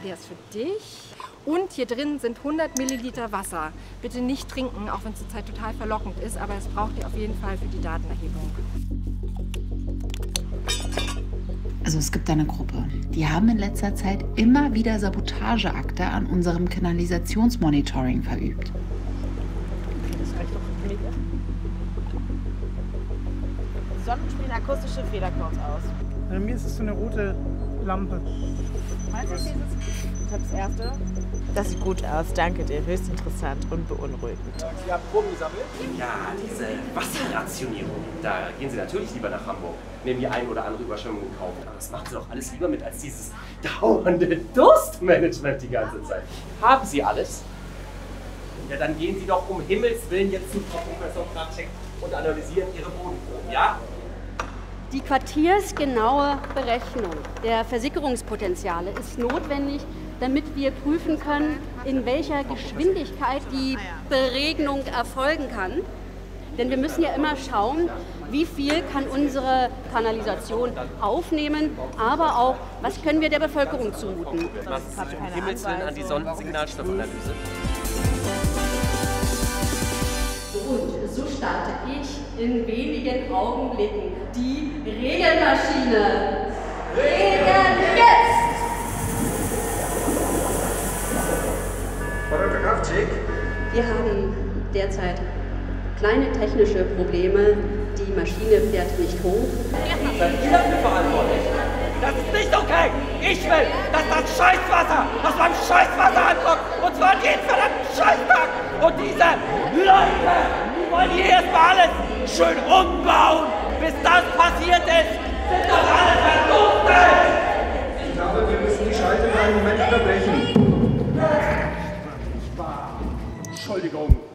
Der ist für dich. Und hier drin sind 100 Milliliter Wasser. Bitte nicht trinken, auch wenn es zurzeit total verlockend ist, aber es braucht ihr auf jeden Fall für die Datenerhebung. Also es gibt eine Gruppe, die haben in letzter Zeit immer wieder Sabotageakte an unserem Kanalisationsmonitoring verübt. Das reicht doch mega. Sonnenspiel akustische Fehlercodes aus. Bei mir ist es so eine rote Lampe. Meinst du dieses? Ich habe das erste. Das sieht gut aus, danke dir. Höchst interessant und beunruhigend. Sie haben Proben gesammelt? Ja, diese Wasserrationierung. Da gehen Sie natürlich lieber nach Hamburg, nehmen die ein oder andere Überschwemmung in Kauf. Aber das machen Sie doch alles lieber mit als dieses dauernde Durstmanagement die ganze Zeit. Haben Sie alles? Ja, dann gehen Sie doch um Himmels Willen jetzt zu Frau Professor Kratschek und analysieren Ihre Bodenproben, ja? Die quartiersgenaue Berechnung der Versickerungspotenziale ist notwendig, damit wir prüfen können, in welcher Geschwindigkeit die Beregnung erfolgen kann. Denn wir müssen ja immer schauen, wie viel kann unsere Kanalisation aufnehmen, aber auch, was können wir der Bevölkerung zumuten. Was Sie um Himmels Willen an die Sondensignalstoffanalyse? Und so starte ich in wenigen Augenblicken die Regenmaschine. Regen jetzt! Frau Dr. Krawczyk? Wir haben derzeit kleine technische Probleme. Die Maschine fährt nicht hoch. Seid ihr dafür verantwortlich? Das ist nicht okay! Ich will, dass das Scheißwasser aus meinem Scheißwasser ankommt! Und zwar an jeden verdammten Scheißtag! Und diese Leute, die wollen hier erstmal alles schön umbauen! Bis das passiert ist, sind doch alle verdurstet! Ich glaube, wir müssen die Schalte für einen Moment unterbrechen. Entschuldigung.